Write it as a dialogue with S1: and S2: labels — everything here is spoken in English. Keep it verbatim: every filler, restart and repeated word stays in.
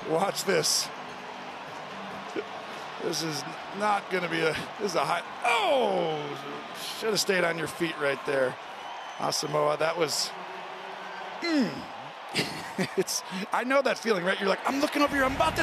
S1: Watch this. This is not going to be a, this is a high, oh, should have stayed on your feet right there. Asamoah, that was, mm. It's, I know that feeling, right? You're like, I'm looking over here, I'm about to